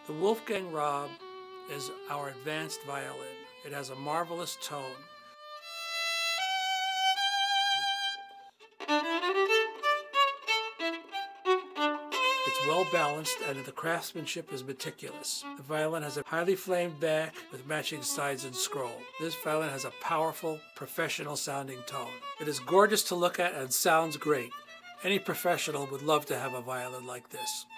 The Wolfgang Raab is our advanced violin. It has a marvelous tone. It's well balanced and the craftsmanship is meticulous. The violin has a highly flamed back with matching sides and scroll. This violin has a powerful, professional sounding tone. It is gorgeous to look at and sounds great. Any professional would love to have a violin like this.